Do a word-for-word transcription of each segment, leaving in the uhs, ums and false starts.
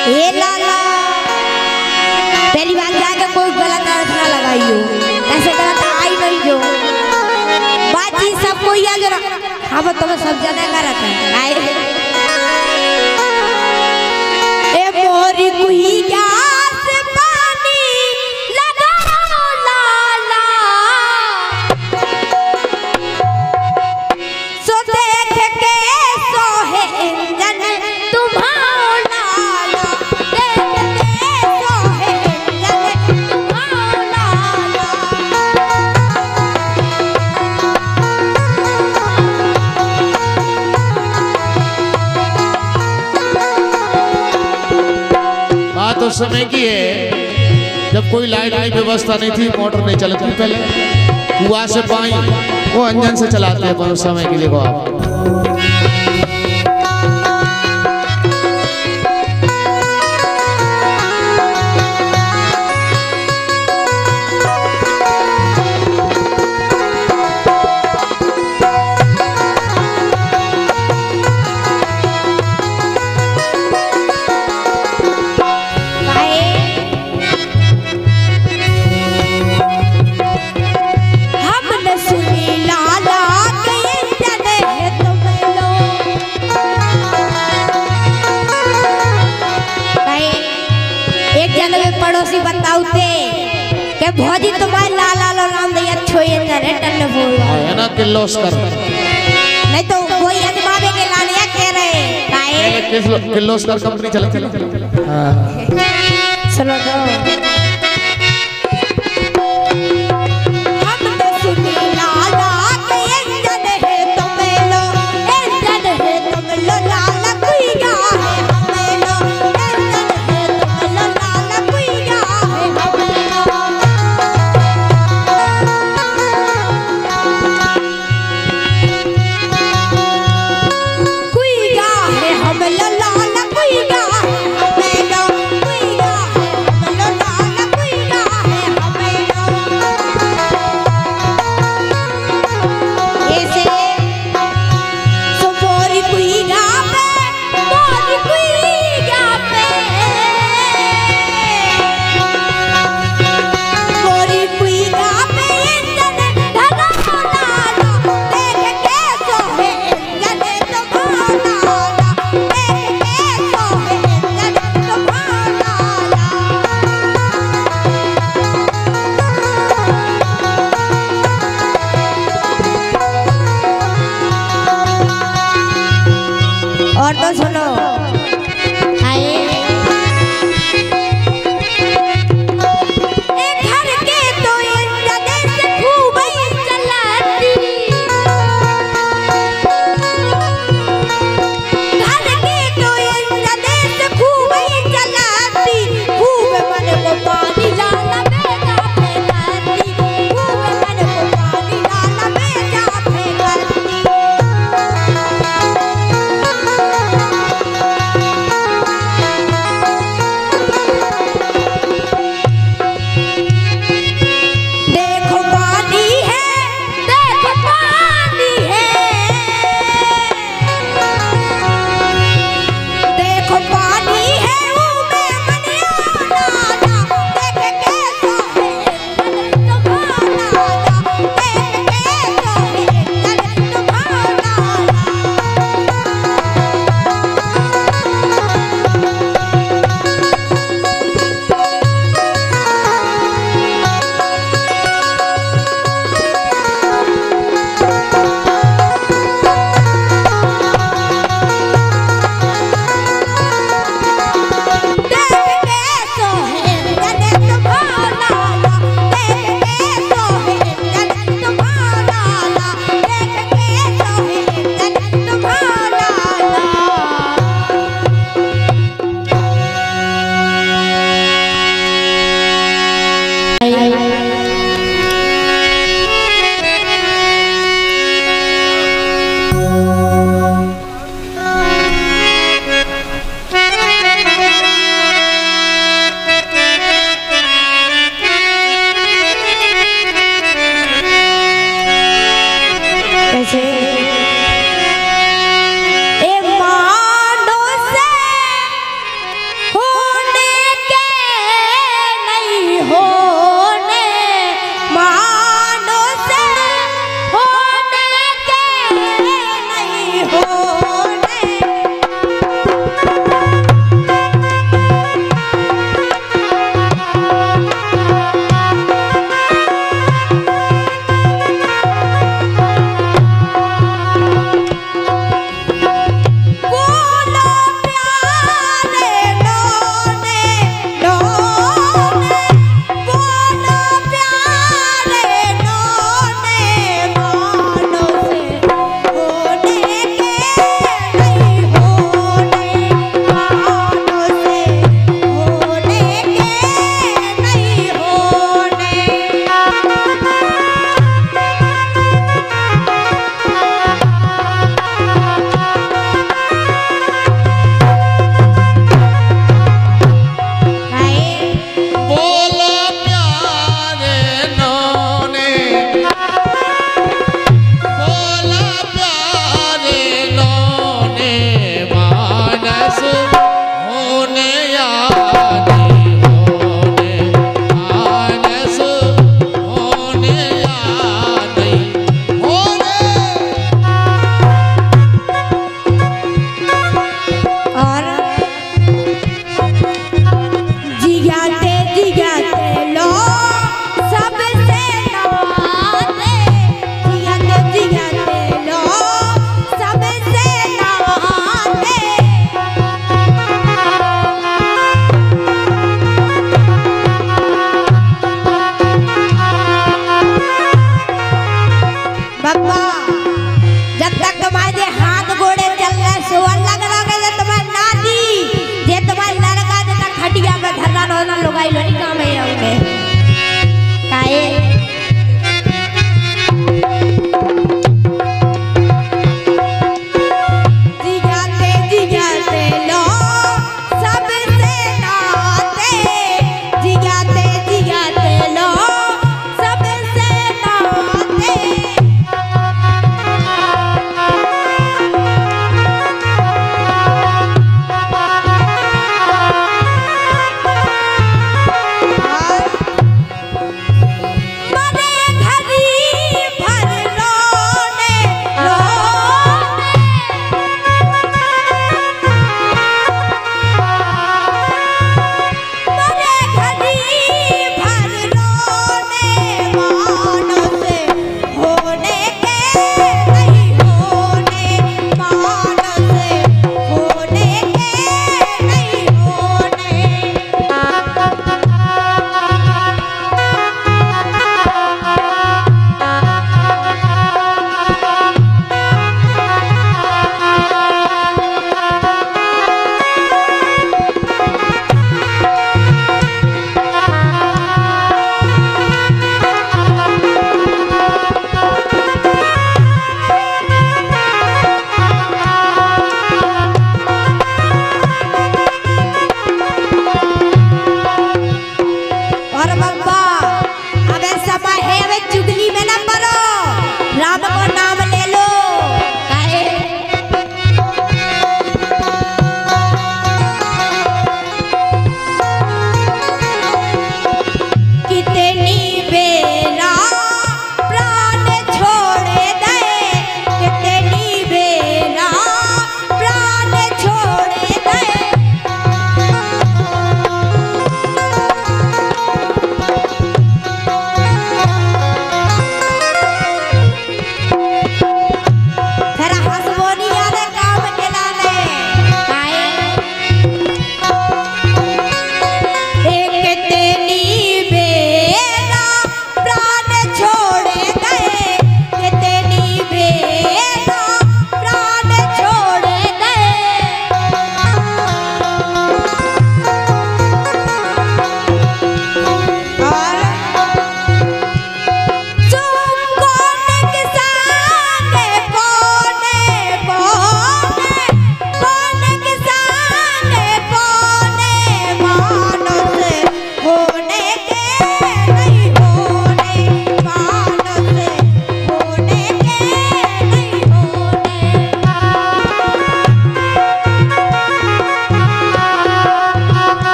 हे लाला पहली बार जाके कोई गलत अर्थ ना लगाइयो, ऐसे गलत आई नहीं जो बात ही सब कोई आ जरा हाँ बस तुम्हें सब जाने का रहता है आए ए मोरी कुही गैस पानी लगा लाला सो देख के सोहे इंजन तुम्हारा लाला देख के सोहे इंजन तुम्हारा लाला बात उस समय की है जब कोई लाइट की व्यवस्था नहीं थी, मोटर नहीं चलती थी, पहले कुआं से पानी वो इंजन से चलाते हैं। पर उस समय की देखो आप पड़ोसी बताऊते के भौजी तुम्हारे लाला लो राम दैया छोये जनरेटर ने बोल है ना किलोस कर नहीं तो कोई अजमावे के लालिया कह रहे काहे किलोस कर कंपनी चलती है। हां सुनो तो la la la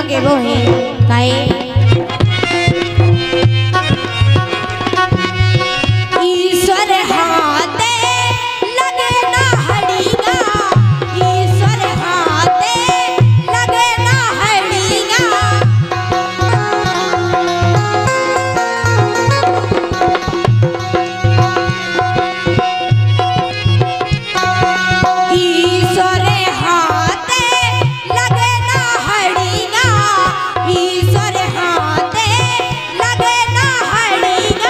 के वो है काए ईश्वर हाथे लगे ना हड़ीगा, ईश्वर हाथे लगे ना हड़ीगा। ईश्वर हाथे लगे ना हड़ीगा, ईश्वर हाथे लगे ना हड़ीगा।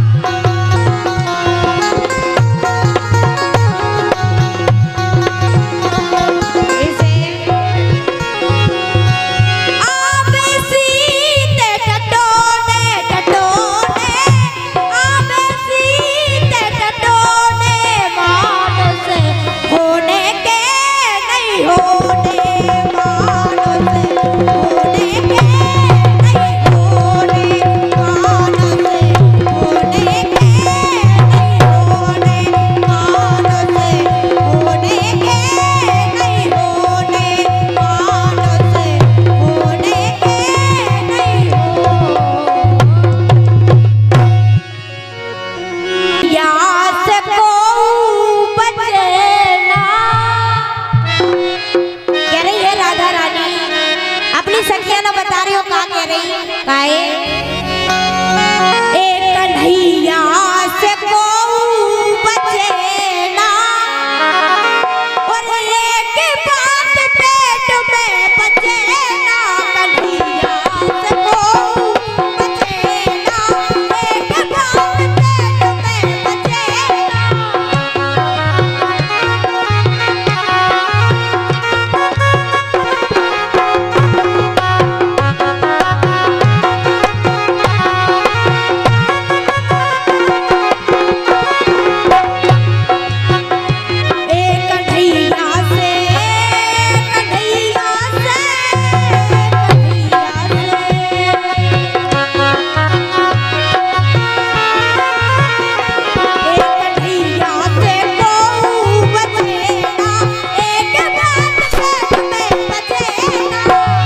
आबे सीते टटोने टटोने, आबे सीते टटोने, मानस होने के नहीं होने, मानस होने के नहीं होने, मानस होने के नहीं होने, मानस होने के नहीं होने, मानस होने के नहीं हो। यहाँ से कोई बचे ना। कह रही है राधा रानी अपनी सखिया ना बता रही हो का कह रही काए एक कन्हैया से कोई बचे ना, और एक बात पेट में बचे ना, कन्हैया से कोई बचे ना, एक बात पेट में बचे ना। एक कन्हैया से, कन्हैया से, कन्हैया से, एक कन्हैया से कोई बचे ना, एक बात पेट में बचे ना।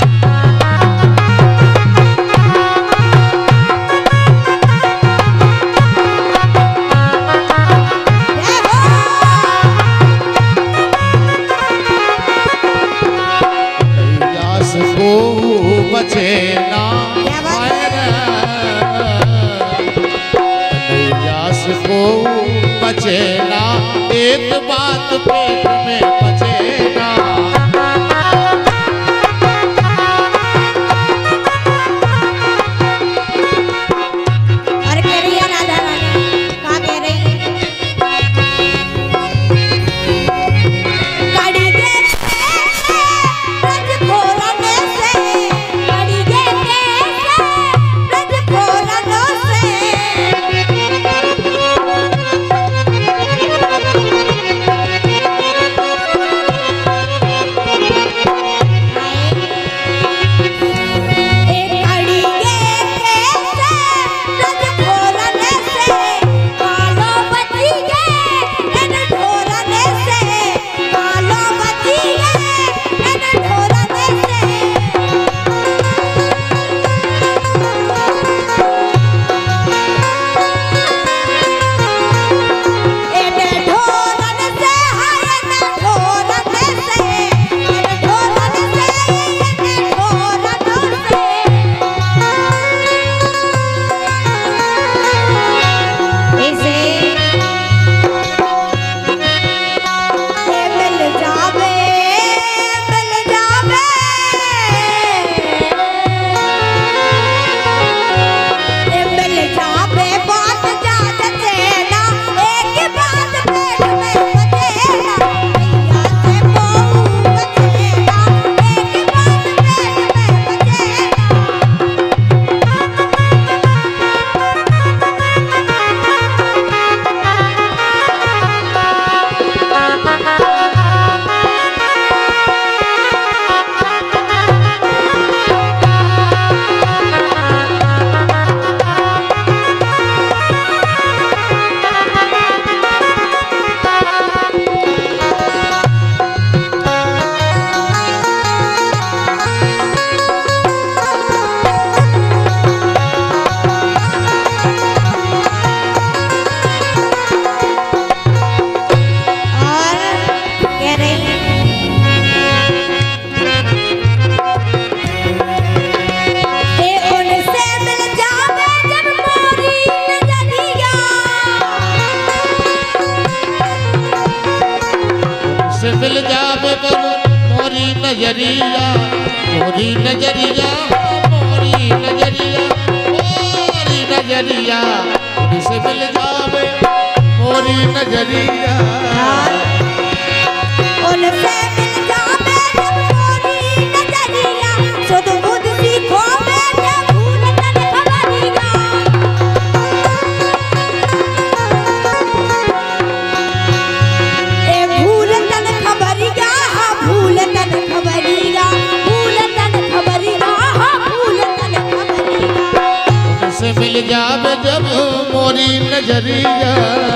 जय हो। यास को बचे ना क्या बात है? यास को बचे ना, एक बात पेट में बचे ना। और कह रही है राधा रानी का कह रही कड़ी के ब्रज खोरने से, कड़ी के ब्रज खोरने से। नजरिया मोरी नजरिया मोरी नजरिया मोरी नजरिया उनसे मिल जावे मोरी नजरिया उनसे मिल जावे मोरी नजरिया सुध बुध सीखो बेटे भूल तन खबरिया ए भूल तन खबरिया हा भूल तन खबरिया भूल तन खबरिया हा भूल तन खबरिया उनसे मिल जावे जब मोरी नजरिया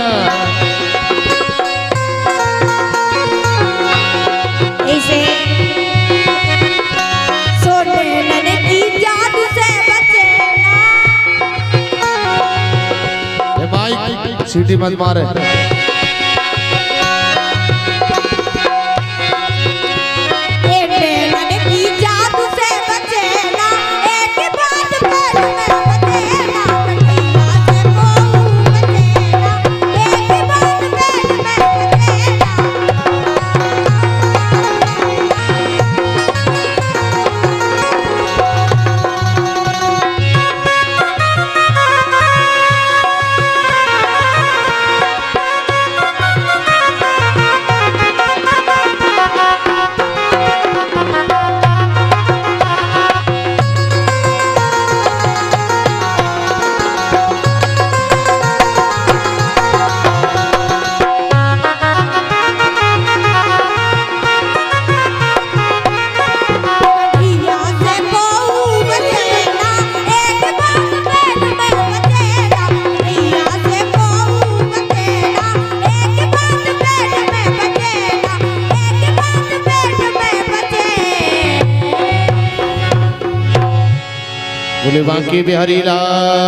ऐसे सोने नने की जादू से बचेना ये माइक सीटी मत मारे एटे नने की जादू से बचेना एक बात पर मैं बचेना कठिया से को बचेना एक बात पर मैं बचेना बोले बांके बिहारी लाल।